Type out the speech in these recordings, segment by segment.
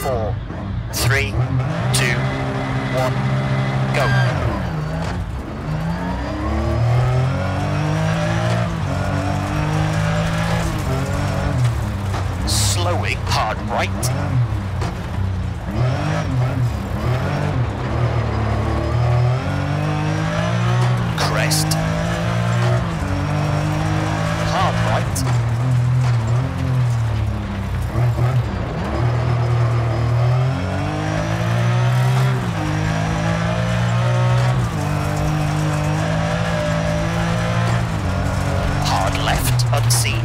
4, 3, 2, 1, go. Slowing, hard right. Crest. Hard right. Hard left, unseen.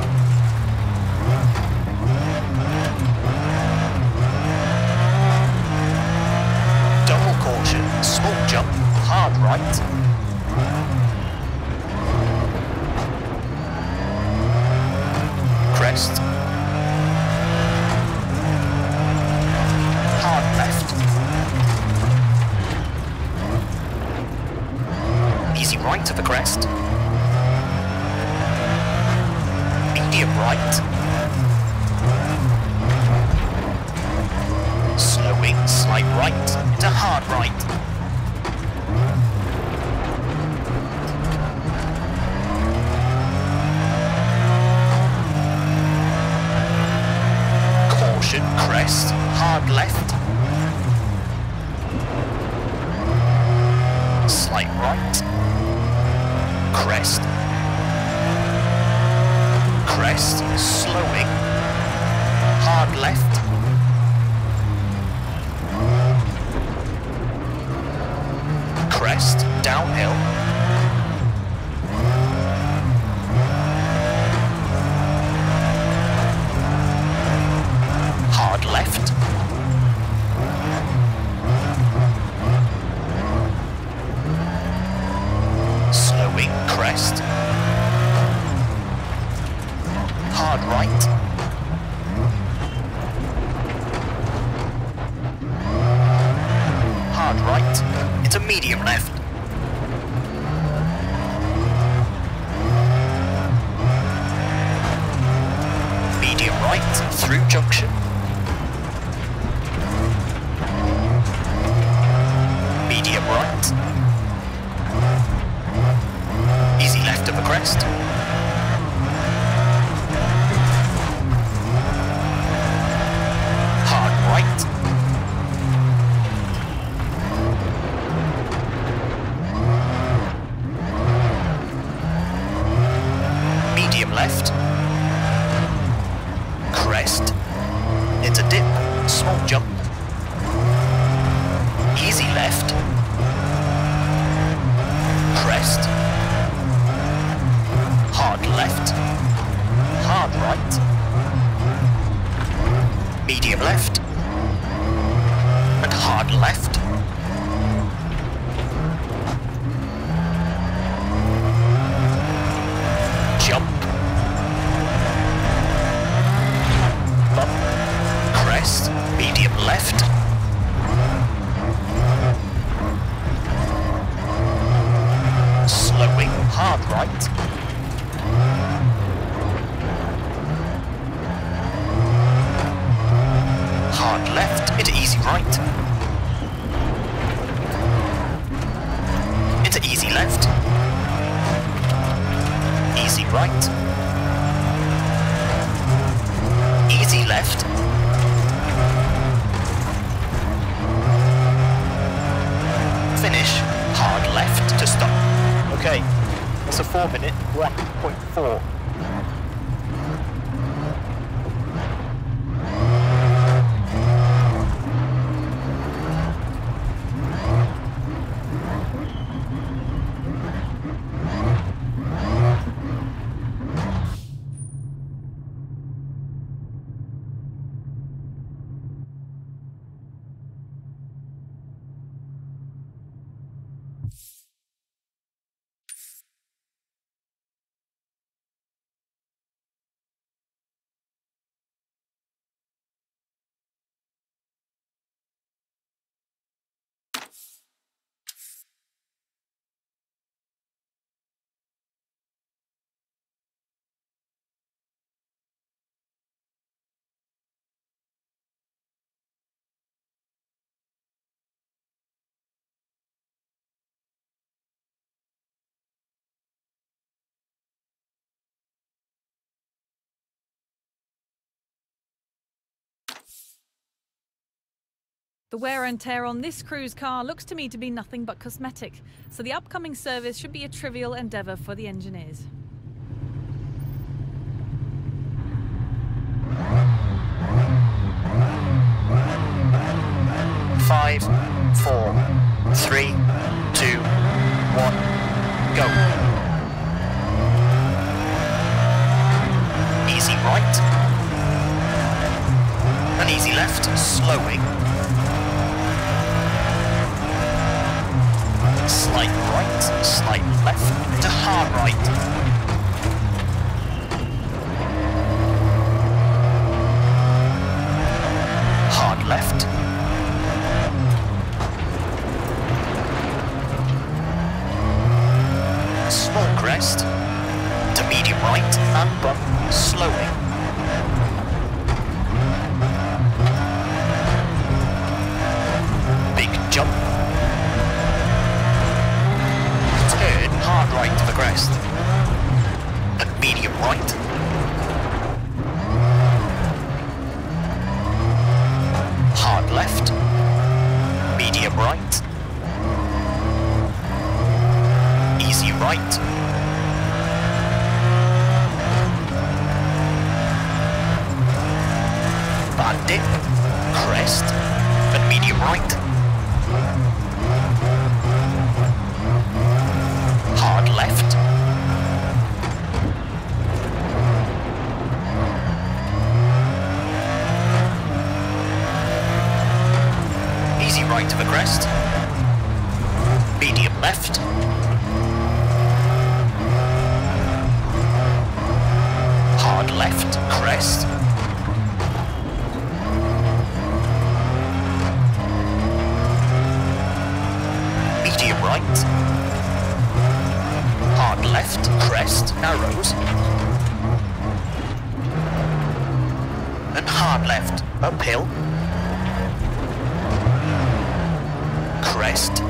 Double caution, small jump, hard right. Crest. Hard left. Easy right to the crest. Medium right. Slowing, slight right to hard right. Caution, crest, hard left. Slight right. Crest. Crest, slowing. Hard left. Crest, downhill. Hard left. Slowing, crest. Hard right. Hard right into medium left. Medium right through junction. Medium right. Easy left of the crest. Hard right. Medium left. Crest. Into dip. Small jump. Easy left. Crest. Hard left. Hard right. Medium left. And hard left. Jump. Bump. Crest. Medium left. Slowing, hard right. Hard left into easy right. Into easy left. Easy right. Easy left. Finish, hard left to stop. Okay, that's a 4-minute 1.4. The wear and tear on this cruise car looks to me to be nothing but cosmetic, so the upcoming service should be a trivial endeavour for the engineers. Five, 4, 3, 2, 1, go. Easy right. And easy left, slowing. Slight right, slight left, to hard right. Hard left. Small crest, to medium right, and bump, slowing. Big jump. Turn hard right to the crest, and medium right. Hard left, medium right. Easy right. Bad dip, crest, and medium right. Hard left. Easy right to the crest. Medium left. Hard left, crest. Medium right. Hard left, crest, narrows. And hard left, uphill. Crest.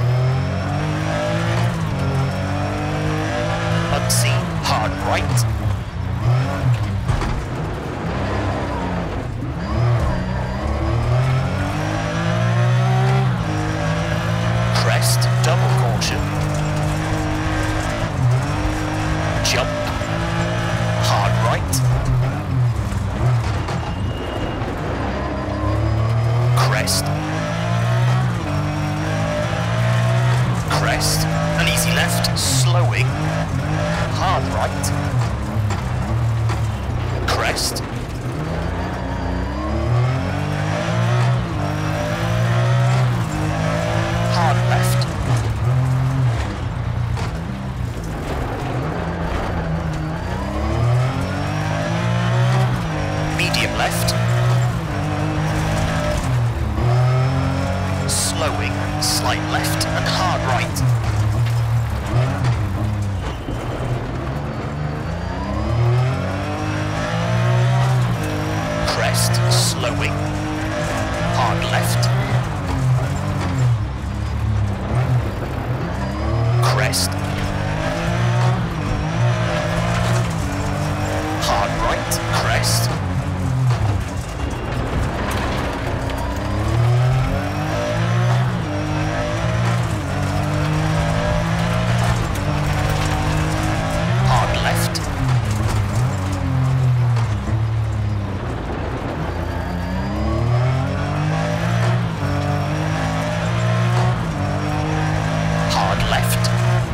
Unseen, hard right. Crest, double caution. Jump. Hard right. Crest. Crest. An easy left, slowing. Hard right. Crest. Hard left. Medium left. Slowing, slight left and hard right. Crest, slowing, hard left. Crest. Hard right, crest. Hard left. Hard left.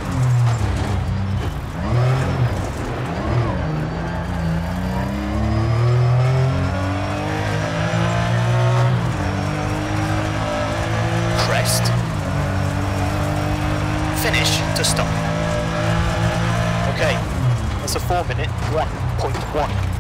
Crest. Finish to stop. Okay, that's a 4-minute 1.1.